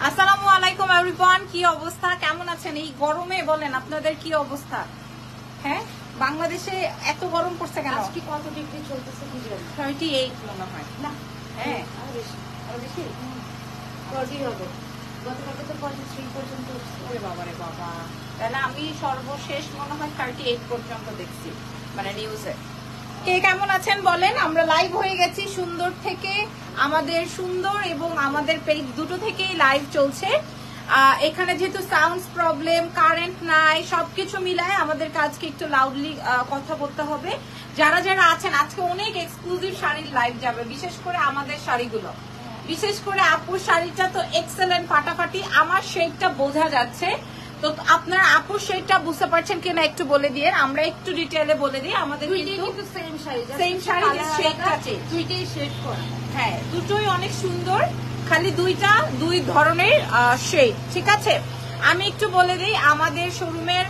আসসালামু আলাইকুম এভরিওয়ান, কি অবস্থা, কেমন আছেন? এই গরমে বলেন আপনাদের কি অবস্থা? হ্যাঁ, বাংলাদেশে এত গরম পড়ছে কেন? আজকে কত ডিগ্রি চলতেছে কি জানি? 38 মনে হয় না, হ্যাঁ আরো বেশি। আরো বেশি? কতই হবে? গতকালকে তো 43 পর্যন্ত উঠছে। ওরে বাবা রে বাবা, তাহলে আমি সর্বশেষ মনে হয় 38 পর্যন্ত দেখছি মানে নিউজে। কে কেমন আছেন বলেন? আমরা লাইভ হয়ে গেছি সুন্দর থেকে, আমাদের সুন্দর এবং আমাদের পেজ দুটো থেকেই লাইভ চলছে। এখানে যেহেতু সাউন্ড প্রবলেম, কারেন্ট নাই, সবকিছু মিলায় আমাদের আজকে একটু লাউডলি কথা বলতে হবে। যারা যারা আছেন আজকে অনেক এক্সক্লুসিভ শাড়ির লাইভ যাবে, বিশেষ করে আমাদের শাড়িগুলো, বিশেষ করে আপুর শাড়িটা তো এক্সেলেন্ট, ফাটাফাটি। আমার শেডটা বোঝা যাচ্ছে, তো আপনারা আপুর শেডটা বুঝতে পারছেন কিনা একটু বলে দিয়ে, আমরা একটু ডিটেইলে বলে দিই। আমাদের কিন্তু সেম শাড়ি, সেম শাড়ি, শেডটা চেঞ্জ, দুইটাই শেড করা। হ্যাঁ দুটোই অনেক সুন্দর, খালি দুই ধরনের শেড। ঠিক আছে, আমি একটু বলে দিই আমাদের শোরুমের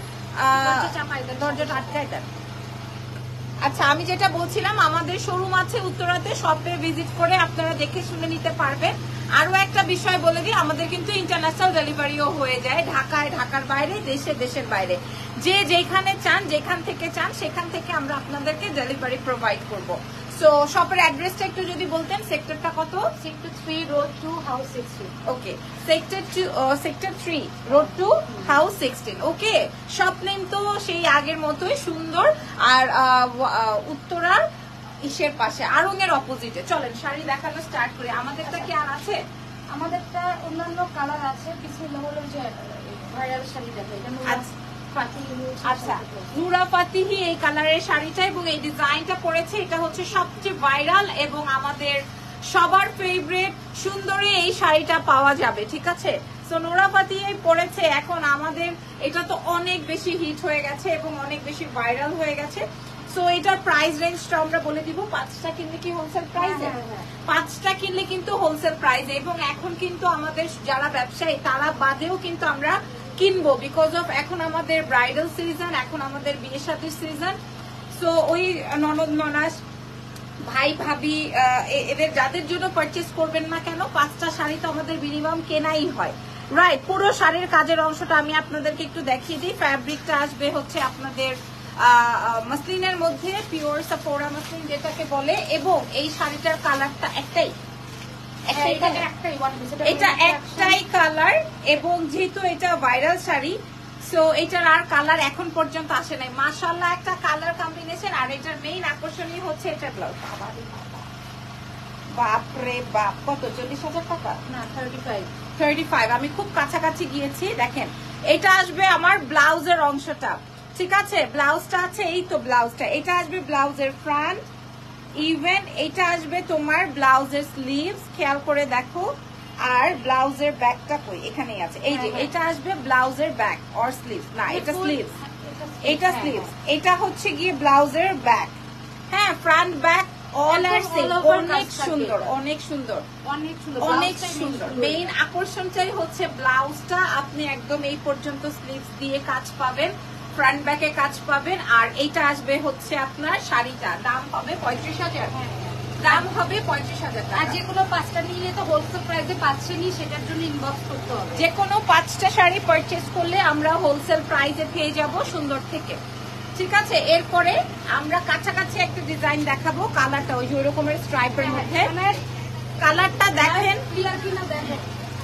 দরজাটা আটকায় দেন। আচ্ছা, আমি যেটা বলছিলাম, আমাদের শোরুম আছে উত্তরাতে, শপে ভিজিট করে আপনারা দেখে শুনে নিতে পারবেন। আরো একটা বিষয় বলে দিই, আমাদের কিন্তু ইন্টারন্যাশনাল ডেলিভারিও হয়ে যায়, ঢাকায়, ঢাকার বাইরে, দেশে, দেশের বাইরে, যে যেখানে চান, যেখান থেকে চান সেখান থেকে আমরা আপনাদেরকে ডেলিভারি প্রোভাইড করব। সো শপের অ্যাড্রেসটা একটু যদি বলতেন। সেক্টরটা কত? Sector 3 road 2 house 16। Okay, sector 3 road 2 house 16। Okay, shop name তো সেই আগের মতোই সুন্দর, আর উত্তরার ইসের পাশে, আড়ং-এর অপোজিটে। চলেন শাড়ি দেখানো স্টার্ট করি। আমাদেরটা কি আর আছে? আমাদেরটা অন্যান্য কালার আছে, বিসমিল্লাহ হলো যে ভাইরাল শাড়ি দেখো, এটা আচ্ছা, নুরা ফাতিহি এই কালারের শাড়িটা এবং এই ডিজাইনটা পরেছে, এটা হচ্ছে সবচেয়ে ভাইরাল এবং আমাদের সবার ফেভারিট। সুন্দরী এই শাড়িটা পাওয়া যাবে, ঠিক আছে? সো নুরা ফাতিহি পরেছে, এখন আমাদের এটা তো অনেক বেশি হিট হয়ে গেছে এবং অনেক বেশি ভাইরাল হয়ে গেছে। সো এটার প্রাইস রেঞ্জটা আমরা বলে দিব। 5টা কিনলে কি হোলসেল প্রাইসে? 5টা কিনলে কিন্তু হোলসেল প্রাইসে, এবং এখন কিন্তু আমাদের যারা ব্যবসায়ী তারা বাদেও কিন্তু আমরা কিনবো, বিকজ অফ এখন আমাদের ব্রাইডাল সিজন, এখন আমাদের বিয়ে শাদীর সিজন। সো ওই ননদ ননাস, ভাই ভাবি, এদের যাদের জন্য পারচেস করবেন না কেন, 5টা শাড়ি তো আমাদের মিনিমাম কেনাই হয়, রাইট? পুরো শাড়ির কাজের অংশটা আমি আপনাদেরকে একটু দেখিয়ে দিই। ফ্যাব্রিকটা আসবে হচ্ছে আপনাদের মাসলিনের মধ্যে, পিওর সাফোরা মাসলিন যেটাকে বলে, এবং এই শাড়িটার কালারটা একটাই, এটা একটাই কালার, এবং যেহেতু এটা ভাইরাল শাড়ি, সো এটার আর কালার এখন পর্যন্ত আসে নাই। মাশাআল্লাহ একটা কালার কম্বিনেশন, আর এটার মেইন আকর্ষণীয় হচ্ছে এটা ব্লাউজ। বাপরে বাপ, কত? 40,000 টাকা না, 35। 35, আমি খুব কাছাকাছি গিয়েছি। দেখেন, এটা আসবে আমার ব্লাউজের অংশটা, ঠিক আছে? ব্লাউজটা আছে, এই তো ব্লাউজটা, এটা আসবে ব্লাউজের ফ্রন্ট, ইভেন এটা আসবে তোমার ব্লাউজের স্লিভস, খেয়াল করে দেখো। আর ব্লাউজের ব্যাকটা কই? এখানেই আছে, এই যে এটা আসবে ব্লাউজের ব্যাক অর স্লিভস, না এটা স্লিভস, এটা স্লিভস, এটা হচ্ছে গিয়ে ব্লাউজের ব্যাক। হ্যাঁ, ফ্রন্ট ব্যাক অল আর সেম, অনেক সুন্দর, অনেক সুন্দর, অনেক সুন্দর, অনেক সুন্দর। মেইন আকর্ষণটাই হচ্ছে ব্লাউজটা, আপনি একদম এই পর্যন্ত স্লিভস দিয়ে কাজ পাবেন, ফ্রন্ট ব্যাকে কাজ পাবেন। আর এইটা আসবে হচ্ছে আপনার শাড়িটা, দাম হবে 35,000, দাম হবে 35,000 টাকা। আর যে কোনো 5টা নিলে তো হোলসেল প্রাইসে পাচ্ছে নি, সেটার জন্য ইনবক্স করতে হবে। যে কোনো 5টা শাড়ি পারচেজ করলে আমরা হোলসেল প্রাইসে পেয়ে যাব সুন্দর থেকে, ঠিক আছে? এরপরে আমরা কাছাকাছি একটা ডিজাইন দেখাবো, কালারটা ওই যে ওই রকমের স্ট্রাইপের মধ্যে। কালারটা দেখেন, ক্লিয়ার কিনা দেখেন।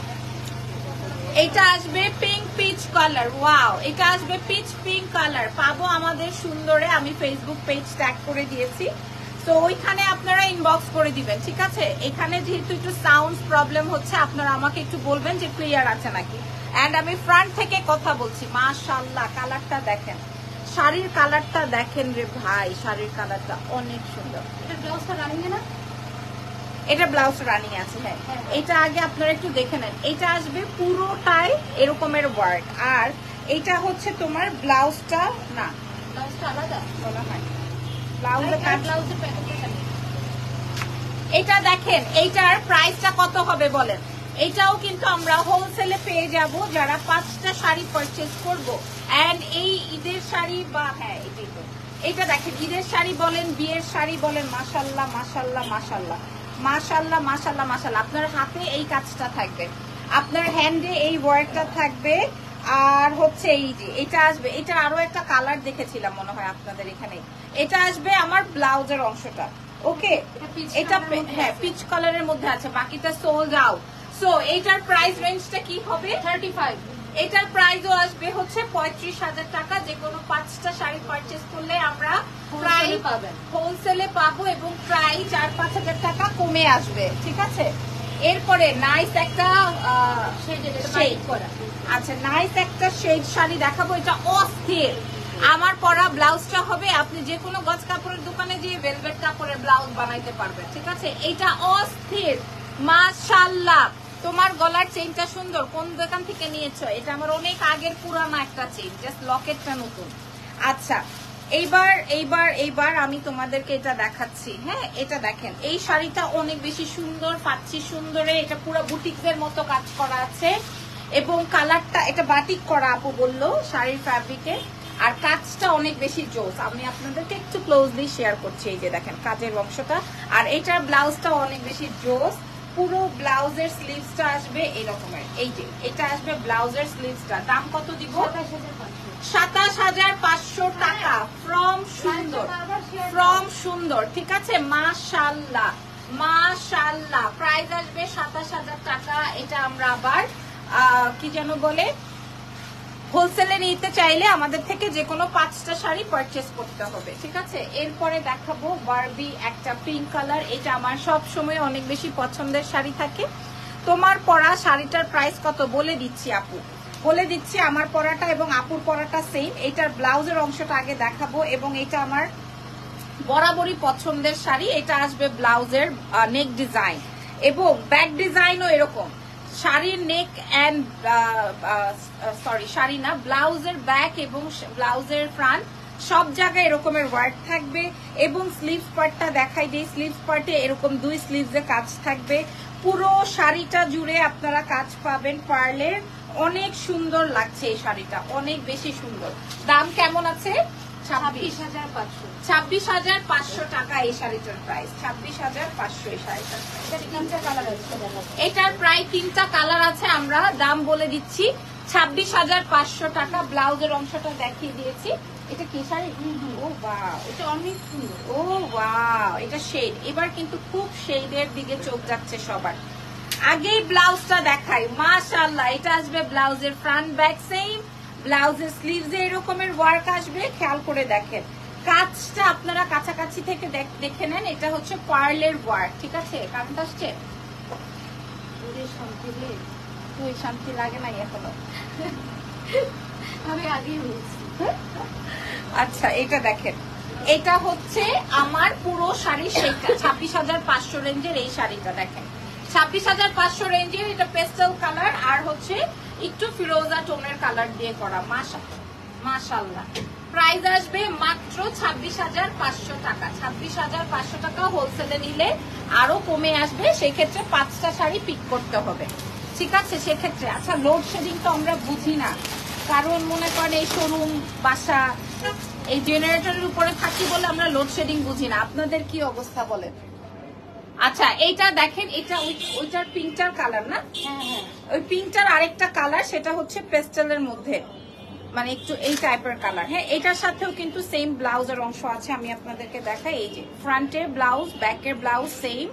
এটা আসবে পিঙ্ক পিচ কালার, ওয়াও, এটা আসবে পিচ পিঙ্ক কালার, পাবো আমাদের সুন্দরে। আমি ফেসবুক পেজ ট্যাগ করে দিয়েছি, তো ওইখানে আপনারা ইনবক্স করে দিবেন, ঠিক আছে? এখানে যেহেতু একটু সাউন্ড প্রবলেম হচ্ছে, আপনারা আমাকে একটু বলবেন যে ক্লিয়ার আছে নাকি। এন্ড আমি ফ্রন্ট থেকে কথা বলছি। মাশাআল্লাহ, কালারটা দেখেন, শাড়ির কালারটা দেখেন রে ভাই, শাড়ির কালারটা অনেক সুন্দর। এটা ব্লাউজটা রানিং না? এটা ব্লাউজ রানিং আছে, হ্যাঁ। এটা আগে আপনারা একটু দেখে নেন, এটা আসবে পুরোটাই এরকমের ওয়ার্ক, আর এটা হচ্ছে তোমার ব্লাউজটা, না ব্লাউজটা আলাদা বলা হয় ব্লাউজের কাজ। ব্লাউজের প্যাকেটটা এটা দেখেন, এইটার প্রাইসটা কত হবে বলেন? এটাও কিন্তু আমরা হোলসেলে পেয়ে যাব যারা 5টা শাড়ি পারচেজ করব। এন্ড এই ঈদের শাড়ি বা, হ্যাঁ এটাই তো, এটা দেখেন, ঈদের শাড়ি বলেন, বিয়ের শাড়ি বলেন, মাশাআল্লাহ মাশাআল্লাহ মাশাআল্লাহ মাশাআল্লাহ মাশাআল্লাহ মাশাআল্লাহ, আপনার হাতে এই কাজটা থাকবে। আপনার হ্যান্ডে এই ওয়ার্কটা থাকবে। আর হচ্ছে এই যে এটা আসবে, এটা আরো একটা কালার দেখেছিলাম মনে হয় আপনাদের এখানে, এটা আসবে আমার ব্লাউজের অংশটা। ওকে, এটা হ্যাঁ পিচ কালারের মধ্যে আছে, বাকিটা সোল্ড আউট। সো এইটার প্রাইস রেঞ্জটা কি হবে? 35। এটার প্রাইসও আসবে হচ্ছে 35,000 টাকা। যে কোনো 5টা শাড়ি পারচেজ করলে আমরা প্রায় হোলসেলে পাবো এবং প্রায় 4-5 হাজার টাকা কমে আসবে। ঠিক আছে, এরপরে নাইস একটা আচ্ছা নাইস একটা শেড শাড়ি দেখাবো। এটা অস্থির, আমার পরা ব্লাউজটা হবে, আপনি যে কোনো গজ কাপড়ের দোকানে গিয়ে ভেলভেট কাপড়ের ব্লাউজ বানাইতে পারবেন। ঠিক আছে, এটা অস্থির মাশাআল্লাহ। তোমার গলার চেইনটা সুন্দর, কোন দোকান থেকে নিয়েছো? এটা আমার অনেক আগের পুরানো একটা চেইন, জাস্ট লকেটটা নতুন। আচ্ছা এইবার আমি তোমাদেরকে এটা দেখাচ্ছি। হ্যাঁ, এটা দেখেন, এই শাড়িটা অনেক বেশি সুন্দর পাচ্ছি, সুন্দরে এটা পুরো বুটিকের মতো কাজ করা আছে এবং কালারটা এটা বাটিক করা আপু বললো শাড়ির ফ্যাব্রিকে, আর কাজটা অনেক বেশি জোস। আমি আপনাদেরকে একটু ক্লোজলি শেয়ার করছি, এই যে দেখেন কাজের অংশটা, আর এটার ব্লাউজটা অনেক বেশি জোস। পুরো ব্লাউজের স্লিভসটা আসবে এরকমের, এই যে এটা আসবে ব্লাউজের স্লিভসটা। দাম কত দিব? 27,500 টাকা। ফ্রম সুন্দর, ঠিক আছে, মাশাআল্লাহ মাশাআল্লাহ। প্রাইস আসবে 27,000 টাকা। এটা আমরা আবার কি যেন বলে, হোলসেলে নিতে চাইলে আমাদের থেকে যে কোনো 5টা শাড়ি পারচেজ করতে হবে। ঠিক আছে, এরপরে দেখাবো বারবি একটা পিঙ্ক কালার। এটা আমার সব সময় অনেক বেশি পছন্দের শাড়ি থাকে। তোমার পরা শাড়িটার প্রাইস কত বলে দিচ্ছি আপু, বলে দিচ্ছি। আমার পরাটা এবং আপুর পরাটা সেম। এটার ব্লাউজের অংশটা আগে দেখাবো এবং এটা আমার বরাবরই পছন্দের শাড়ি। এটা আসবে ব্লাউজের নেক ডিজাইন এবং ব্যাক ডিজাইনও এরকম। শাড়ির নেক অ্যান্ড শাড়ি না, ব্লাউজের ব্যাক এবং ব্লাউজের ফ্রন্ট সব জায়গায় এরকমের ওয়ার্ক থাকবে এবং স্লিভস পার্টটা দেখাই দিই। স্লিভস পার্টে এরকম 2 স্লিভসে কাজ থাকবে। পুরো শাড়িটা জুড়ে আপনারা কাজ পাবেন পার্লের। অনেক সুন্দর লাগছে এই শাড়িটা, অনেক বেশি সুন্দর। দাম কেমন আছে? 26,500 টাকা এই শাড়িটার প্রাইস। 26,500 এই শাড়িটার। এটার প্রায় 3টা কালার আছে, আমরা দাম বলে দিচ্ছি 26,500 টাকা। ব্লাউজের অংশটা দেখিয়ে দিয়েছি। এটা কি শাড়ি? ও ওয়াও, এটা অনেক সুন্দর। ও ওয়াও, এটা শেড। এবার কিন্তু খুব শেডের দিকে চোখ যাচ্ছে সবার। আগেই ব্লাউজটা দেখাই, মাশাআল্লাহ। এটা আসবে ব্লাউজের ফ্রন্ট ব্যাক সেম, ব্লাউজের স্লিভসে এরকমের ওয়ার্ক আসবে। খেয়াল করে দেখেন কাজটা, আপনারা কাছাকাছি থেকে দেখে নেন। এটা হচ্ছে পার্লের ওয়ার্ক। ঠিক আছে, কারেন্ট আসছে, শান্তি লাগে নাই এখনো, আমি আগেই বলছি। আচ্ছা এটা দেখেন, এটা হচ্ছে আমার পুরো শাড়ি সেটা 26,500 রেঞ্জের এই শাড়িটা দেখেন। 26,500 রেঞ্জের এটা পেস্টেল কালার আর হচ্ছে একটু ফিরোজা টোনের কালার দিয়ে করা। মাশাআল্লাহ। প্রাইস আসবে মাত্র 26,500 টাকা। 26,500 টাকা। হোলসেলে নিলে আরো কমে আসবে, সেক্ষেত্রে 5টা শাড়ি পিক করতে হবে। ঠিক আছে, সেক্ষেত্রে আচ্ছা লোডশেডিং তো আমরা বুঝি না, কারণ মনে করেন এই শোরুম বাসা এই জেনারেটরের উপরে থাকি বলে আমরা লোডশেডিং বুঝি না। আপনাদের কি অবস্থা বলেন? আচ্ছা এইটা দেখেন, এটা ওইটার পিঙ্কটার কালার না? হ্যাঁ, ওই পিঙ্কটার আরেকটা কালার, সেটা হচ্ছে পেস্টেলের মধ্যে, মানে একটু এই টাইপের কালার। হ্যাঁ, এটার সাথেও কিন্তু সেম ব্লাউজের অংশ আছে, আমি আপনাদেরকে দেখাই। এই যে ফ্রন্টের ব্লাউজ, ব্যাকের ব্লাউজ সেম,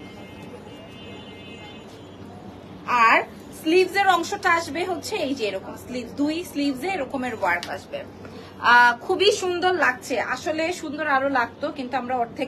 আর স্লিভসের অংশটা আসবে হচ্ছে এই যে এরকম স্লিভ, 2 স্লিভসে এরকমের ওয়ার্ক আসবে। খুবই সুন্দর লাগছে, আসলে সুন্দর আরো লাগতো, কিন্তু আমরা অর্ধেক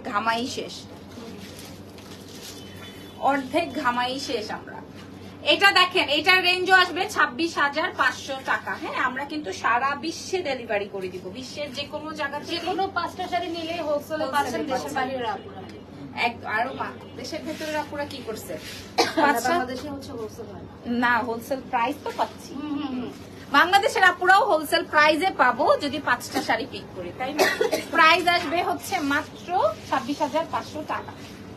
ঘামাই শেষ আমরা। এটা দেখেন, এটার রেঞ্জও আসবে 26,500 টাকা। হ্যাঁ, আমরা কিন্তু সারা বিশ্বে ডেলিভারি করে দিব, বিশ্বের যে কোনো জায়গা, যে কোনো 5টা শাড়ি নিলে হোলসেলে পাচ্ছেন। দেশের বাইরের আপুরা আরো দেশের ভেতরের আপুরা কি করছে? বাংলাদেশে হচ্ছে হোলসেল না, হোলসেল প্রাইস তো পাচ্ছি। বাংলাদেশের আপুরাও হোলসেল প্রাইজে পাবো যদি 5টা শাড়ি পিক করি, তাই না? প্রাইস আসবে হচ্ছে মাত্র 26,500 টাকা।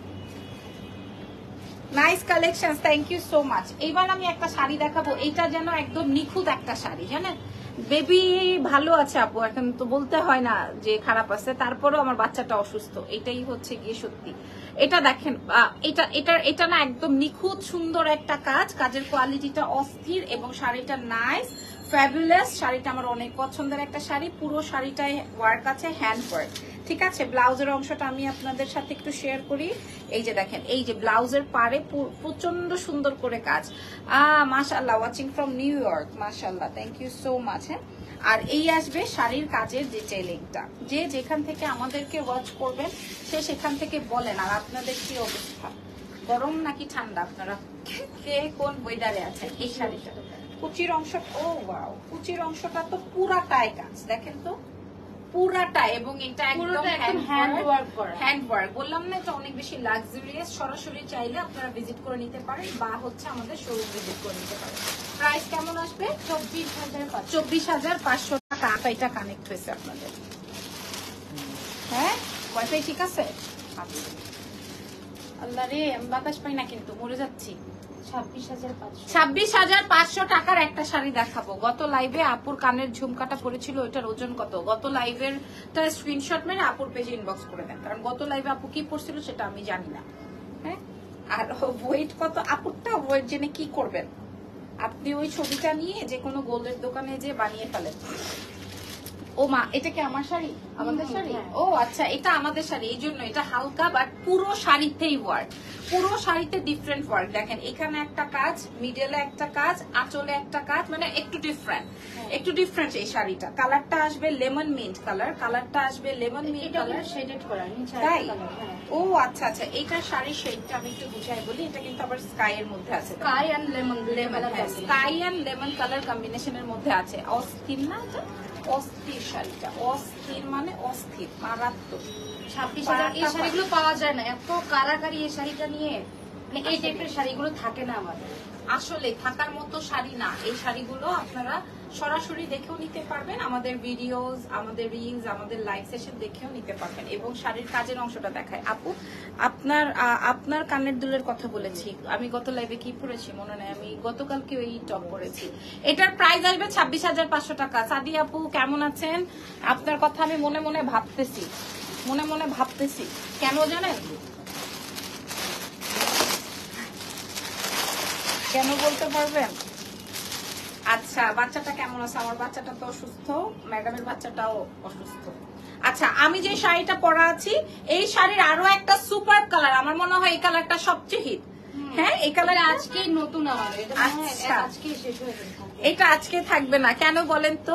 Nice collection, thank you so much. এবার আমি একটা শাড়ি দেখাবো, এটা যেন একদম নিখুঁত একটা শাড়ি, জানেন বেবি ভালো আছে আপু, এখন তো বলতে হয় না যে খারাপ আছে, তারপরেও আমার বাচ্চাটা অসুস্থ, এটাই হচ্ছে গিয়ে সত্যি। এটা দেখেন, এটা না একদম নিখুঁত সুন্দর একটা কাজ, কাজের কোয়ালিটিটা অস্থির এবং শাড়িটা নাইস ফ্যাবুলাস। শাড়িটা আমার অনেক পছন্দের একটা শাড়ি, পুরো শাড়িটায় ওয়ার্ক আছে, হ্যান্ড ওয়ার্ক। ঠিক আছে, ব্লাউজের অংশটা আমি আপনাদের সাথে একটু শেয়ার করি। এই যে দেখেন, এই যে ব্লাউজের পাড়ে প্রচন্ড সুন্দর করে কাজ। মাশাআল্লাহ, ওয়াচিং ফ্রম নিউ ইয়র্ক, মাশাআল্লাহ, থ্যাংক ইউ সো মাচ। হ্যাঁ, আর এই আসবে শাড়ির কাজের ডিটেইলিংটা, যে যেখান থেকে আমাদেরকে ওয়াচ করবেন সে সেখান থেকে বলেন। আর আপনাদের কি অবস্থা, গরম নাকি ঠান্ডা, আপনারা কে কোন ওয়েদারে আছেন? এই শাড়িটা কুচির অংশ, ও ওয়াও, কুচির অংশটা তো পুরাটাই কাজ, দেখেন তো পুরাটা, এবং এটা একদম হ্যান্ড ওয়ার্ক। বললাম না, এটা অনেক বেশি লাক্সারিয়াস। সরাসরি চাইলে আপনারা ভিজিট করে নিতে পারেন বা হচ্ছে আমাদের শোরুম ভিজিট করে নিতে পারেন। প্রাইস কেমন আসবে? 24,500 টাকা। এটা কানেক্ট হয়েছে আপনাদের, হ্যাঁ ওয়াইফাই ঠিক আছে? আল্লাহ রে, আমি বাতাস পাই না কিন্তু, মরে যাচ্ছি। 26,500 টাকার একটা শাড়ি দেখাবো। গত লাইভে আপুর কানের ঝুমকাটা পড়েছিল, ওইটার ওজন কত? গত লাইভের স্ক্রিনশট মেরে আপুর পেজে ইনবক্স করে দেন, কারণ গত লাইভে আপু কি পড়ছিল সেটা আমি জানি না। হ্যাঁ, আর ওয়েট কত আপুরটা, ওয়েট জেনে কি করবেন? আপনি ওই ছবিটা নিয়ে যে কোনো গোল্ডের দোকানে যে বানিয়ে ফেলেন। ও মা, এটা কি আমার শাড়ি? আমাদের শাড়ি? ও আচ্ছা, এটা আমাদের শাড়ি, এই জন্য এটা হালকা, বাট পুরো শাড়িতেই ওয়ার্ক, পুরো শাড়িতে ডিফারেন্ট ওয়ার্ক। দেখেন, এখানে একটা কাজ, মিডলে একটা কাজ, আঁচলে একটা কাজ, মানে একটু ডিফারেন্ট, একটু ডিফারেন্ট। এই শাড়িটা কালারটা আসবে লেমন মিন্ট কালার, কালারটা আসবে লেমন মিন্ট কালার, শেডেড করা। তাই? ও আচ্ছা আচ্ছা, এইটা শাড়ির শেডটা আমি একটু বুঝাই বলি। এটা কিন্তু আবার স্কাই এর মধ্যে আছে, স্কাই এন্ড লেমন কালার কম্বিনেশনের মধ্যে আছে। অস্থির না এটা? অস্থির শাড়িটা, অস্থির মানে অস্থির, মারাত্মক। 26,000 এই শাড়িগুলো পাওয়া যায় না, এত কারাকারি এই শাড়িটা নিয়ে, মানে এই টাইপের শাড়িগুলো থাকে না আমাদের। আসলে থাকার মতো শাড়ি না এই শাড়িগুলো, আপনারা সরাসরি দেখেও নিতে পারবেন, আমাদের ভিডিওস, আমাদের রিলস, আমাদের লাইভ সেশন দেখেও নিতে পারবেন। এবং শাড়ির কাজের অংশটা দেখায়। আপু, আপনার কানের দুলের কথা বলেছি আমি গত লাইভে, কি পরেছি মনে নেই, আমি গতকালকে ওই টপ পরেছি। এটার প্রাইস আসবে 26,500 টাকা। সাদি আপু কেমন আছেন? আপনার কথা আমি মনে মনে ভাবতেছি, মনে মনে ভাবতেছি, কেন জানেন? কেন বলতে পারবেন? আচ্ছা, বাচ্চাটা কেমন আছে? আমার বাচ্চাটা তো অসুস্থ, ম্যাডামের বাচ্চাটাও অসুস্থ। আচ্ছা, আমি যে শাড়িটা পরা আছি, এই শাড়ির আরো একটা সুপার কালার, আমার মনে হয় এই কালারটা সবচেয়ে হিট। হ্যাঁ, এই কালার আজকেই নতুন আমাদের, আচ্ছা, আজকে শেষ হয়ে যাবে। এটা আজকে থাকবে না, কেন বলেন তো?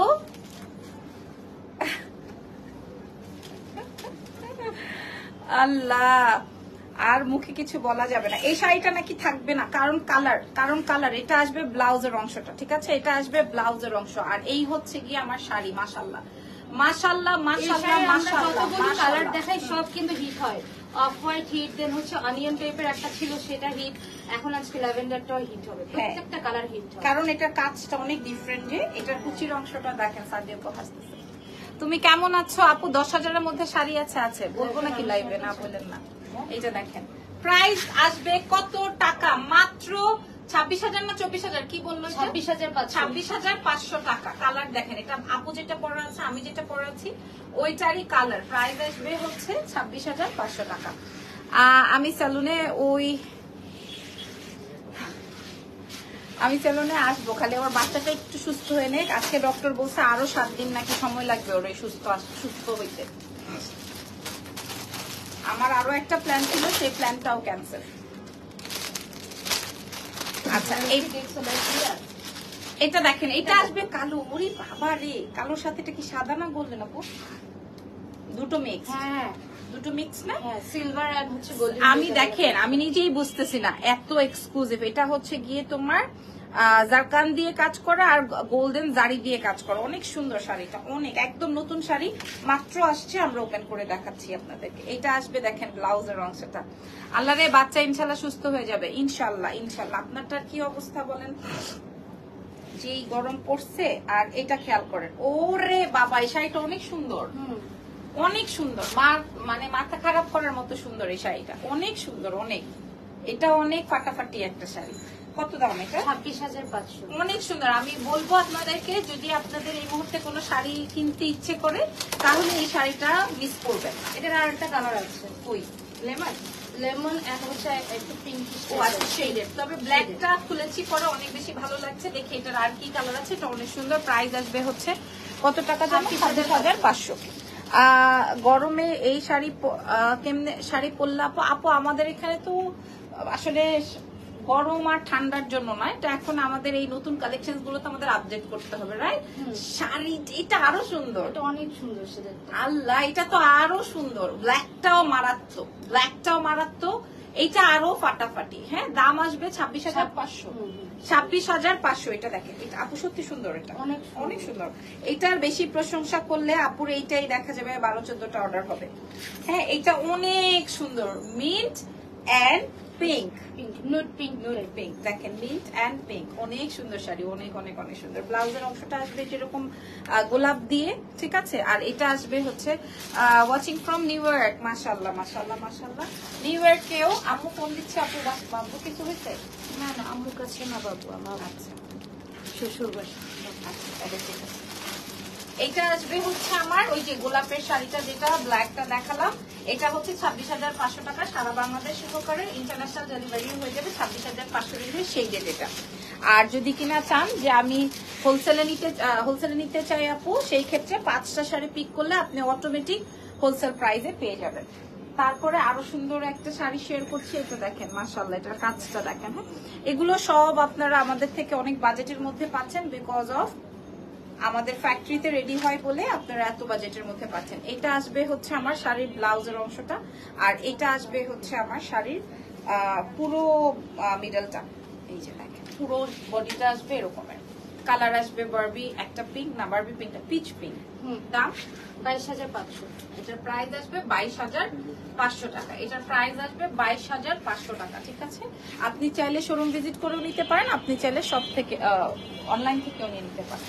আল্লাহ, আর মুখে কিছু বলা যাবে না। এই শাড়িটা নাকি থাকবে না, কারণ কালার এটা আসবে ব্লাউজের অংশটা, ঠিক আছে? এটা আসবে ব্লাউজের অংশ, আর এই হচ্ছে গিয়ে আমার শাড়ি। মাশাআল্লাহ মাশাআল্লাহ মাশাআল্লাহ মাশাআল্লাহ, কালার দেখাই সব কিন্তু হিট হয়। অফ হোয়াইট হিট, দেন হচ্ছে অনিয়ন টাইপের একটা ছিল সেটা হিট, এখন আজকে ল্যাভেন্ডারটাও হিট হবে, প্রত্যেকটা কালার হিট হবে, কারণ এটার কাজটা অনেক ডিফারেন্ট। যে এটার কুচির অংশটা দেখেন, সাদিয়া আপু হাসতেছে। তুমি কেমন আছো আপু? 10,000 এর মধ্যে শাড়ি আছে, বলবো নাকি লাইভে? না বলেন না। এইটা দেখেন, প্রাইস আসবে কত টাকা? মাত্র 26,000 না 24,000? কি বললো? 26,500 টাকা। কালার দেখেন, এটা আপু যেটা পরা আছে, আমি যেটা পরা আছি ওইটারই কালার। প্রাইস আসবে হচ্ছে 26,500 টাকা। আমি সেলুনে আসবো, খালি আমার বাচ্চাটা একটু সুস্থ হয়ে নেক। আজকে ডক্টর বলছে আরো 7 দিন নাকি সময় লাগবে ওর সুস্থ হইতে। আমার আরো একটা প্ল্যান ছিল, সেই প্ল্যানটাও ক্যান্সেল। আচ্ছা, এটা দেখেন, এটা আসবে কালো। ওরে বাবা রে, কালোর সাথে এটা কি সাদা না বললেন আপু? দুটো মিক্স। হ্যাঁ, দুটো মিক্স না? হ্যাঁ, সিলভার আর হচ্ছে গোল্ডেন। আমি দেখেন, আমি নিজেই বুঝতেছি না, এত এক্সক্লুসিভ। এটা হচ্ছে গিয়ে তোমার জারকান দিয়ে কাজ করা আর গোল্ডেন জারি দিয়ে কাজ করা। অনেক সুন্দর শাড়িটা, অনেক, একদম নতুন শাড়ি, মাত্র আসছে, আমরা ওপেন করে দেখাচ্ছি আপনাদেরকে। এটা আসবে দেখেন ব্লাউজের অংশটা। আল্লাহ রে, বাচ্চা ইনশাল্লাহ সুস্থ হয়ে যাবে, ইনশাল্লাহ ইনশাল্লাহ। আপনারটার কি অবস্থা বলেন? যেই গরম পড়ছে, আর এটা খেয়াল করেন, ওরে বাবা, এই শাড়িটা অনেক সুন্দর, অনেক সুন্দর, মানে মাথা খারাপ করার মতো সুন্দর এই শাড়িটা, অনেক সুন্দর, অনেক। এটা অনেক ফাটাফাটি একটা শাড়ি, কত দাম এটা? 26,500। অনেক সুন্দর। আমি বলবো আপনাদেরকে, যদি আপনাদের এই মুহূর্তে কোনো শাড়ি কিনতে ইচ্ছে করে তাহলে এই শাড়িটা মিস করবেন না। এটার আর একটা কালার আছে, ওই লেমন লেমন এন্ড হচ্ছে একটু পিঙ্কিশ। ও আচ্ছা, শেডেড। তবে ব্ল্যাকটা খুলেছি পরে অনেক বেশি ভালো লাগছে দেখে। এটার আর কি কালার আছে, এটা অনেক সুন্দর। প্রাইস আসবে হচ্ছে কত টাকা? 26,500। গরমে এই শাড়ি কেমনে শাড়ি পরলে আপু? আমাদের এখানে তো আসলে গরম আর ঠান্ডার জন্য নয়, এটা এখন আমাদের এই নতুন কালেকশন গুলো তো আমাদের আপডেট করতে হবে, রাইট? শাড়ি এটা আরো সুন্দর, এটা অনেক সুন্দর সেটা। আল্লাহ, এটা তো আরো সুন্দর। ব্ল্যাকটাও মারাত্মক, ব্ল্যাকটাও মারাত্মক। এইটা আরো ফাটাফাটি। হ্যাঁ, দাম আসবে 26,500। 26,500। এটা দেখেন, এটা আপু সত্যি সুন্দর, এটা অনেক সুন্দর। এটার বেশি প্রশংসা করলে আপুর এইটাই দেখা যাবে 12-14টা অর্ডার হবে। হ্যাঁ, এটা অনেক সুন্দর। Mint and pink, nude pink, pink দেখেন, মিন্ট এন্ড পিঙ্ক। অনেক সুন্দর শাড়ি, অনেক অনেক অনেক সুন্দর। ব্লাউজের অংশটা আসবে যেরকম গোলাপ দিয়ে, ঠিক আছে। আর এটা আসবে হচ্ছে ওয়াচিং ফ্রম নিউ ইয়র্ক। মাশাআল্লাহ মাশাআল্লাহ মাশাআল্লাহ। নিউ ইয়র্কেও আম্মু ফোন দিচ্ছে। আপু বাবু কিছু হয়েছে? না না, আম্মুর কাছে না বাবু, আমার আচ্ছা শ্বশুর বাসা। আচ্ছা, তাহলে ঠিক আছে। এটা আসবে হচ্ছে আমার ওই যে গোলাপের শাড়িটা, যেটা ব্ল্যাকটা দেখালাম, এটা হচ্ছে 26,500 টাকা। সারা বাংলাদেশ সহকারে ইন্টারন্যাশনাল ডেলিভারি হয়ে যাবে। 26,500 টাকা সেই ডেট এটা। আর যদি কিনা চান যে আমি হোলসেলে নিতে চাই আপু, সেই ক্ষেত্রে 5টা শাড়ি পিক করলে আপনি অটোমেটিক হোলসেল প্রাইসে পেয়ে যাবেন। তারপরে আরো সুন্দর একটা শাড়ি শেয়ার করছি। এটা দেখেন, মাশাআল্লাহ, এটার কাজটা দেখেন। হ্যাঁ, এগুলো সব আপনারা আমাদের থেকে অনেক বাজেটের মধ্যে পাচ্ছেন, বিকজ অফ আমাদের ফ্যাক্টরিতে রেডি হয় বলে আপনারা এত বাজেটের মধ্যে পাচ্ছেন। এটা আসবে হচ্ছে আমার শাড়ির ব্লাউজের অংশটা, আর এটা আসবে হচ্ছে আমার শাড়ির পুরো মিডলটা। এই যে দেখেন, পুরো বডিটা আসবে এরকমের। কালার আসবে বারবি, একটা পিঙ্ক, না বারবি পিঙ্কটা পিচ পিঙ্ক। দাম 22,500। এটার প্রাইস আসবে 22,500 টাকা। এটার প্রাইস আসবে 22,500 টাকা, ঠিক আছে। আপনি চাইলে শোরুম ভিজিট করেও নিতে পারেন, আপনি চাইলে সব থেকে অনলাইন থেকেও নিয়ে নিতে পারেন।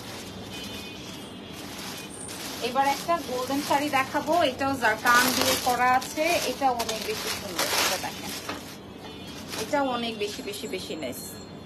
এবার একটা গোল্ডেন শাড়ি দেখাবো। এটাও জারকান দিয়ে করা আছে। এটা অনেক বেশি সুন্দর। এটা দেখেন, এটা অনেক বেশি বেশি বেশি নাইস।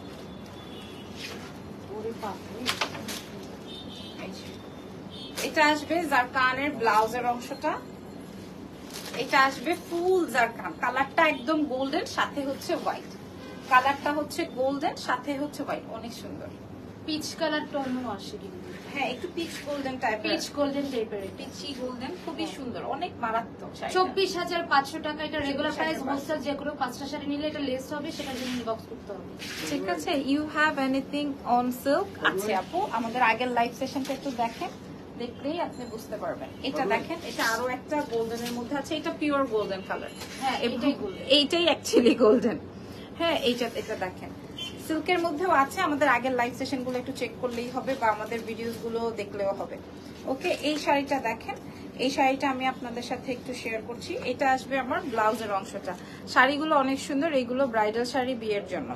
এটা আসবে জারকানের ব্লাউজের অংশটা। এটা আসবে ফুল জারকান। কালারটা একদম গোল্ডেন, সাথে হচ্ছে হোয়াইট। কালারটা হচ্ছে গোল্ডেন, সাথে হচ্ছে হোয়াইট। অনেক সুন্দর। পিচ কালার টোনও আসে কিন্তু। হ্যাঁ, একটু পিচ গোল্ডেন টাইপের, পিচ গোল্ডেন টাইপের, পিচি গোল্ডেন, খুবই সুন্দর, অনেক মারাত্মক। 24,500 টাকা। এটা রেগুলার প্রাইস। হোলসেল যে কোনো 5টা শাড়ি নিলে এটা লেস হবে, সেটার জন্য ইনবক্স করতে হবে, ঠিক আছে। You have anything on silk? আচ্ছা আপু, আমাদের আগের লাইভ সেশনটা একটু দেখেন, দেখলেই আপনি বুঝতে পারবেন। এটা দেখেন, এটা আরো একটা গোল্ডেনের মধ্যে আছে। এটা পিওর গোল্ডেন কালার। হ্যাঁ, এটাই গোল্ডেন, এইটাই অ্যাকচুয়ালি গোল্ডেন। হ্যাঁ, এটা দেখেন, সিল্কের মধ্যেও আছে। আমাদের আগের লাইভ সেশন গুলো একটু চেক করলেই হবে, বা আমাদের ভিডিওস গুলো দেখলেও হবে। ওকে, এই শাড়িটা দেখেন, এই শাড়িটা আমি আপনাদের সাথে একটু শেয়ার করছি। এটা আসবে আমার ব্লাউজের অংশটা। শাড়িগুলো অনেক সুন্দর। এইগুলো ব্রাইডাল শাড়ি বিয়ের জন্য,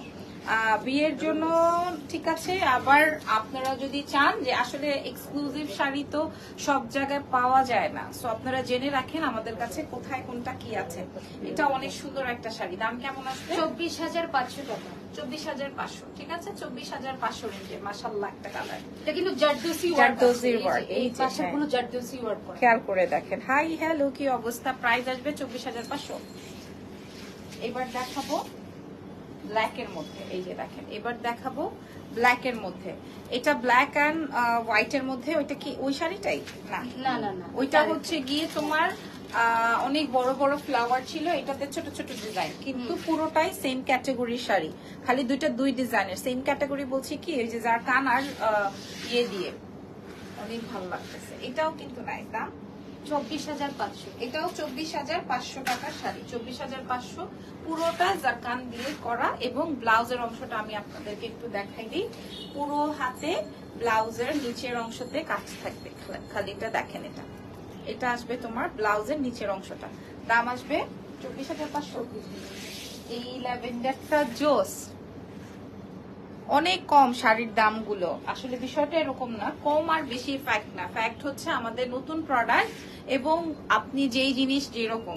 ঠিক আছে। আবার আপনারা যদি চান যে আসলে এক্সক্লুসিভ শাড়ি তো সব জায়গায় পাওয়া যায় না, সো আপনারা জেনে রাখেন আমাদের কাছে কোথায় কোনটা কি আছে। এটা অনেক সুন্দর একটা শাড়ি। দাম কেমন আসবে? 24,500 টাকা। 24,500, ঠিক আছে। 24,500 রেঞ্জে। মাশাআল্লাহ, একটা কালার। এটা কিন্তু জারদোসি ওয়ার্ক, এই পাশাগুলো জারদোসি ওয়ার্ক করা। খেয়াল করে দেখেন। হাই হ্যালো, কি অবস্থা? প্রাইস আসবে 24,500। এবার দেখাবো ব্ল্যাকের মধ্যে। এই যে দেখেন, এবার দেখাবো ব্ল্যাকের মধ্যে। এটা ব্ল্যাক এন্ড হোয়াইট এর মধ্যে। ওইটা কি ওই শাড়িটাই? না না না না, ওইটা হচ্ছে গিয়ে তোমার অনেক বড় বড় ফ্লাওয়ার ছিল, এটাতে ছোট ছোট ডিজাইন, কিন্তু পুরোটাই সেম ক্যাটাগরির শাড়ি। খালি দুই ডিজাইনের। সেম ক্যাটাগরি বলছি কি, ওই যে যার কান আর ইয়ে দিয়ে, অনেক ভালো লাগতেছে। এটাও কিন্তু নাই। দাম 24,500। এটাও 24,500 টাকার শাড়ি। 24,500, পুরোটা জারকান দিয়ে করা। এবং ব্লাউজের অংশটা আমি আপনাদেরকে একটু দেখাই দিই। পুরো হাতে ব্লাউজের নিচের অংশতে কাজ থাকবে। খালিটা দেখেন, এটা আসবে তোমার ব্লাউজের নিচের অংশটা। দাম আসবে 24,500। এই ল্যাভেন্ডারটা জোস, অনেক কম শাড়ির দামগুলো। আসলে বিষয়টা এরকম না, কম আর বেশি ফ্যাক্ট না। ফ্যাক্ট হচ্ছে আমাদের নতুন প্রোডাক্ট, এবং আপনি যেই জিনিস যেরকম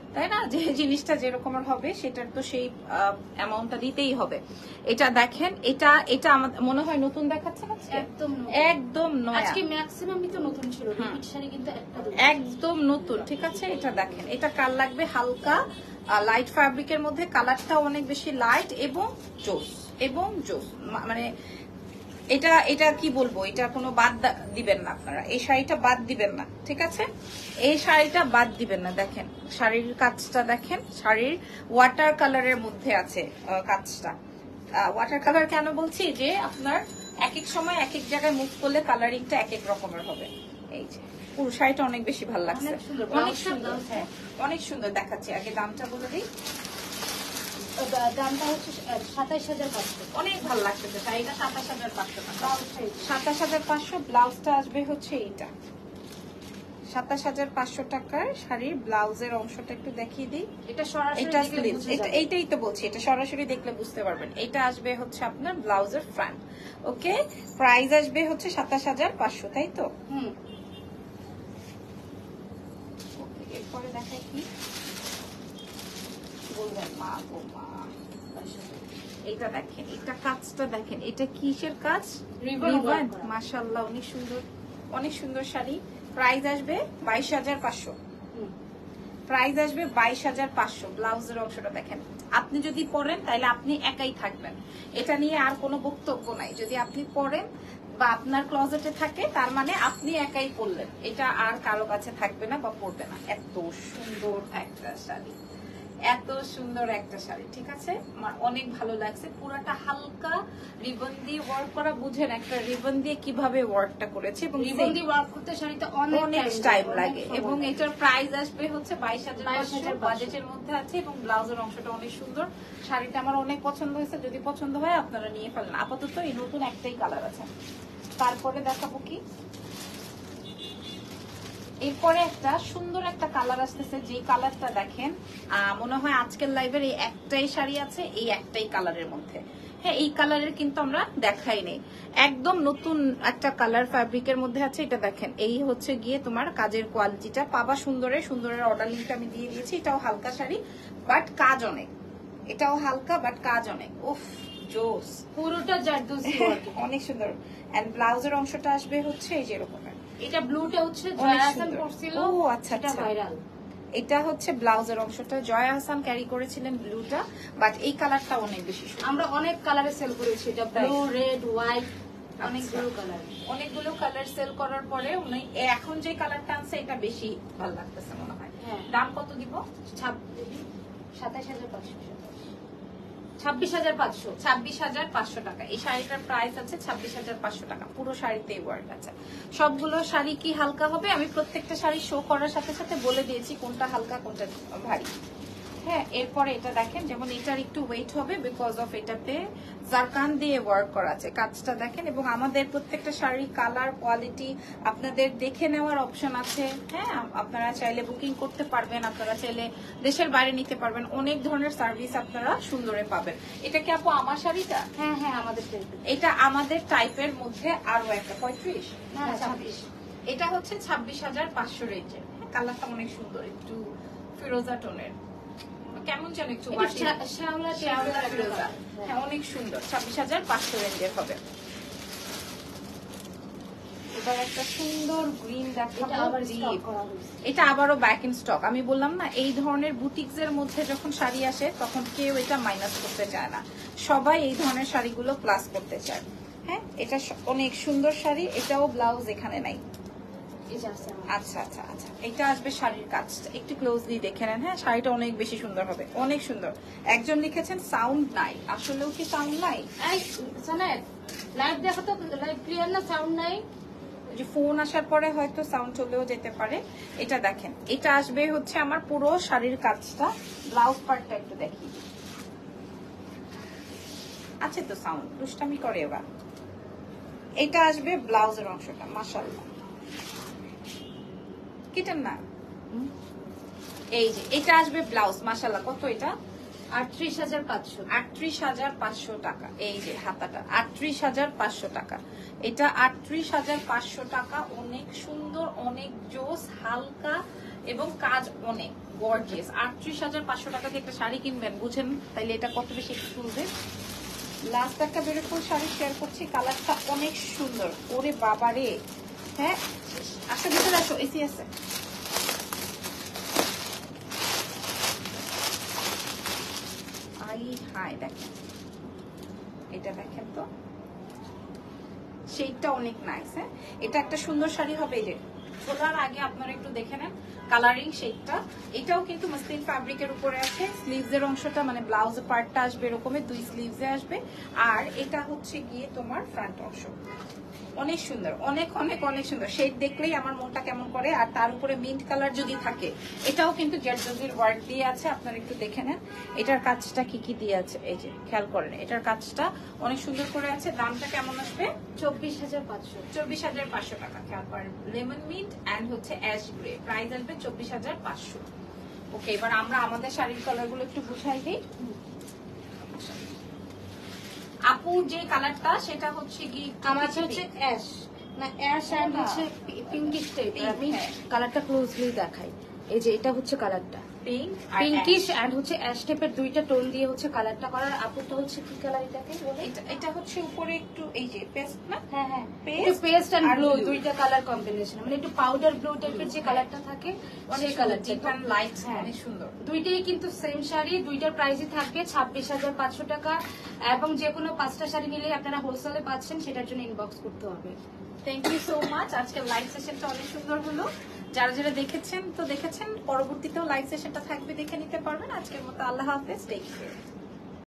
তাই না, যে জিনিসটা যেরকমের হবে সেটার তো সেই অ্যামাউন্টটা দিতেই হবে। এটা দেখেন, এটা এটা আমার মনে হয় নতুন দেখাচ্ছে না, একদম একদম নয়া, আজকে ম্যাক্সিমামই তো নতুন ছিল, রিপিট শাড়ি কিন্তু একটা একদম নতুন। ঠিক আছে, এটা দেখেন, এটা কার লাগবে, হালকা লাইট ফ্যাব্রিকের মধ্যে, কালারটাও অনেক বেশি লাইট এবং জোস মানে এটা এটা কি বলবো, এটা কোনো বাদ দিবেন না আপনারা, এই শাড়িটা বাদ দিবেন না। ঠিক আছে, এই শাড়িটা বাদ দিবেন না। দেখেন শাড়ির কাজটা দেখেন, শাড়ির ওয়াটার কালারের মধ্যে আছে কাজটা। ওয়াটার কালার কেন বলছি, যে আপনার এক এক সময় এক এক জায়গায় মুভ করলে কালারিংটা এক এক রকমের হবে। এই যে পুরো শাড়িটা অনেক বেশি ভালো লাগছে, অনেক সুন্দর। হ্যাঁ অনেক সুন্দর দেখাচ্ছে। আগে দামটা বলে দিই, দামটা হচ্ছে 27,500। অনেক ভালো লাগতেছে শাড়িটা, 27,500 টাকা। 27,500। ব্লাউজটা আসবে হচ্ছে এইটা, 27,500 টাকার শাড়ির ব্লাউজের অংশটা একটু দেখিয়ে দিই। এটা সরাসরি এটা স্লিভস, এইটাই তো বলছি, এটা সরাসরি দেখলে বুঝতে পারবেন। এটা আসবে হচ্ছে আপনার ব্লাউজের ফ্রন্ট। ওকে, প্রাইস আসবে হচ্ছে 27,500, তাই তো? এরপরে দেখাই কি বলবেন, মা গো মা, এটা দেখেন, এটা কাজটা দেখেন, এটা কিসের কাজ, রিবন। মাশাআল্লাহ, অনেক সুন্দর, অনেক সুন্দর শাড়ি। প্রাইস আসবে 22,500। প্রাইস আসবে 22,500। ব্লাউজের অংশটা দেখেন, আপনি যদি পরেন তাহলে আপনি একাই থাকবেন, এটা নিয়ে আর কোনো বক্তব্য নাই। যদি আপনি পরেন বা আপনার ক্লোজেটে থাকে, তার মানে আপনি একাই পরলেন, এটা আর কারো কাছে থাকবে না বা পরবে না। এত সুন্দর একটা শাড়ি, এত সুন্দর একটা শাড়ি। ঠিক আছে, আমার অনেক ভালো লাগছে। পুরাটা হালকা রিবন দিয়ে ওয়ার্ক করা, বুঝেন একটা রিবন দিয়ে কিভাবে ওয়ার্কটা করেছে, এবং রিবন দিয়ে ওয়ার্ক করতে শাড়িটা অনেক টাইম লাগে। এবং এটার প্রাইস আসবে হচ্ছে 22,500, বাজেটের মধ্যে আছে। এবং ব্লাউজের অংশটা অনেক সুন্দর। শাড়িটা আমার অনেক পছন্দ হয়েছে, যদি পছন্দ হয় আপনারা নিয়ে ফেলেন। আপাতত এই নতুন একটাই কালার আছে। তারপরে দেখাবো কি, এরপরে একটা সুন্দর একটা কালার আসতেছে, যে কালারটা দেখেন মনে হয় আজকের লাইভের এই একটাই শাড়ি আছে, এই একটাই কালারের মধ্যে। হ্যাঁ, এই কালারের কিন্তু আমরা দেখাই নেই, একদম নতুন একটা কালার ফ্যাব্রিকের মধ্যে আছে। এটা দেখেন, এই হচ্ছে গিয়ে তোমার কাজের কোয়ালিটিটা পাবা সুন্দরের অর্ডার লিঙ্কটা আমি দিয়ে দিয়েছি। এটাও হালকা শাড়ি বাট কাজ অনেক, এটাও হালকা বাট কাজ অনেক। উফ জোস, পুরোটা জারদোসি অনেক সুন্দর। এন্ড ব্লাউজের অংশটা আসবে হচ্ছে এই যে এরকমের। এটা ব্লুটা হচ্ছে জয়া হাসান পরছিল। ও আচ্ছা, এটা ভাইরাল। এটা হচ্ছে ব্লাউজের অংশটা, জয়া হাসান ক্যারি করেছিলেন ব্লুটা, বাট এই কালারটা অনেক বেশি সুন্দর। আমরা অনেক কালারে সেল করেছি, এটা ব্লু, রেড, হোয়াইট, অনেকগুলো কালার। অনেকগুলো কালার সেল করার পরে উনি এখন যে কালারটা আনছে এটা বেশি ভালো লাগতেছে মনে হয়। হ্যাঁ। দাম কত দিব? 27,500। 26,500। 26,500 টাকা। এই শাড়িটার প্রাইস আছে 26,500 টাকা। পুরো শাড়িতে ওয়ার্ক আছে। সবগুলো শাড়ি কি হালকা হবে, আমি প্রত্যেকটা শাড়ি শো করার সাথে সাথে বলে দিয়েছি কোনটা হালকা কোনটা ভারী। হ্যাঁ, এরপরে এটা দেখেন, যেমন এটার একটু ওয়েট হবে বিকজ অফ এটাতে জারকান দিয়ে ওয়ার্ক করা আছে। কাজটা দেখেন, এবং আমাদের প্রত্যেকটা শাড়ি কালার কোয়ালিটি আপনাদের দেখে নেওয়ার অপশন আছে। হ্যাঁ, আপনারা চাইলে বুকিং করতে পারবেন, আপনারা চাইলে দেশের বাইরে নিতে পারবেন, অনেক ধরনের সার্ভিস আপনারা সুন্দরে পাবেন। এটা কি আপু আমার শাড়িটা? হ্যাঁ হ্যাঁ, আমাদের এটা আমাদের টাইপের মধ্যে আরো একটা 35 না 26। এটা হচ্ছে 26,500 রেঞ্জের। কালারটা অনেক সুন্দর, একটু ফিরোজা টোনের, কেমন যেন একটু শ্যাওলা ফিরোজা। হ্যাঁ, অনেক সুন্দর। 26,500 রেঞ্জের হবে। এবার একটা সুন্দর গ্রিন দেখাবো, এটা আবারও ব্যাক ইন স্টক। আমি বললাম না, এই ধরনের বুটিক্স এর মধ্যে যখন শাড়ি আসে তখন কেউ এটা মাইনাস করতে চায় না, সবাই এই ধরনের শাড়িগুলো প্লাস করতে চায়। হ্যাঁ, এটা অনেক সুন্দর শাড়ি। এটাও ব্লাউজ এখানে নাই। আচ্ছা আচ্ছা আচ্ছা, এটা আসবে শাড়ির কাজটা একটু ক্লোজলি দেখে নেন। হ্যাঁ, শাড়িটা অনেক বেশি সুন্দর হবে, অনেক সুন্দর। একজন লিখেছেন সাউন্ড নাই, আসলেও কি সাউন্ড নাই? লাইভ দেখো তো, লাইভ ক্লিয়ার না, সাউন্ড নাই। যে ফোন আসার পরে হয়তো সাউন্ড চলেও যেতে পারে। এটা দেখেন, এটা আসবে হচ্ছে আমার পুরো শাড়ির কাজটা। ব্লাউজ পার্টটা একটু দেখি, আছে তো সাউন্ড, দুষ্টামি করে এবার। এটা আসবে ব্লাউজের অংশটা, মাশাআল্লাহ কিটেন না, এই যে এটা আসবে ব্লাউজ। মাশাআল্লাহ, কত এটা? 38,500। 38,500 টাকা। এই যে হাতাটা 38,500 টাকা। এটা 38,500 টাকা। অনেক সুন্দর, অনেক জোস, হালকা এবং কাজ অনেক গর্জিয়াস। 38,500 টাকা দিয়ে একটা শাড়ি কিনবেন, বুঝেন তাইলে এটা কত বেশি এক্সক্লুসিভ। লাস্ট একটা বিউটিফুল শাড়ি শেয়ার করছি, কালারটা অনেক সুন্দর। ওরে বাবারে, হ্যাঁ আসো ভিতরে আসো, এসি আছে। হাই দেখেন, এটা দেখেন তো, সেইটা অনেক নাইস। হ্যাঁ এটা একটা সুন্দর শাড়ি হবে। এই যে খোলার আগে আপনারা একটু দেখে নেন কালারিং শেডটা। এটাও কিন্তু মসলিন ফ্যাব্রিকের উপরে আছে। স্লিভস এর অংশটা মানে ব্লাউজের পার্টটা আসবে এরকমের, 2 স্লিভসে আসবে। আর এটা হচ্ছে গিয়ে তোমার ফ্রন্ট অংশ। অনেক সুন্দর, অনেক অনেক অনেক সুন্দর। শেড দেখলেই আমার মনটা কেমন করে। আর তার উপরে মিন্ট কালার যদি থাকে, এটাও কিন্তু জারদোজির ওয়ার্ক দিয়ে আছে, আপনারা একটু দেখে নেন এটার কাজটা কি কি দিয়ে আছে। এই যে খেয়াল করেন, এটার কাজটা অনেক সুন্দর করে আছে। দামটা কেমন আসবে? 24,500। 24,500 টাকা। খেয়াল করেন, লেমন মিন্ট এন্ড হচ্ছে অ্যাশ গ্রে, প্রাইস আসবে 24,500। ওকে, এবার আমরা আমাদের শাড়ির কালারগুলো একটু বুঝাই দিই। আপু যে কালারটা সেটা হচ্ছে কি, আমার হচ্ছে অ্যাশ, না অ্যাশ এন্ড হচ্ছে পিঙ্কিশ টাইপ। আমি কালারটা ক্লোজলি দেখাই। এই যে এটা হচ্ছে কালারটা পিঙ্ক পিঙ্কিশ এন্ড হচ্ছে অ্যাশ টাইপের, দুইটা টোন দিয়ে হচ্ছে কালারটা করার। আপুটা হচ্ছে কি কালার এটাকে বলে? এটা হচ্ছে উপরে একটু এই যে পেস্ট না, হ্যাঁ হ্যাঁ, Paste পেস্ট এন্ড আর ব্লু, blue। দুইটা কালার কম্বিনেশন, মানে একটু পাউডার ব্লু টাইপের যে কালারটা থাকে সেই কালারটা। ডিপ এন্ড লাইট, হ্যাঁ। অনেক সুন্দর। দুইটাই কিন্তু সেম শাড়ি, দুইটার প্রাইসই থাকবে 26,500 টাকা। এবং যে কোনো 5টা শাড়ি নিলে আপনারা হোলসেলে পাচ্ছেন, সেটার জন্য ইনবক্স করতে হবে। Thank you so much. আজকে লাইভ সেশনটা অনেক সুন্দর হলো। যারা যারা দেখেছেন তো দেখেছেন, পরবর্তীতেও লাইভ সেশনটা থাকবে, দেখে নিতে পারবেন। আজকের মতো আল্লাহ হাফেজ, টেক কেয়ার।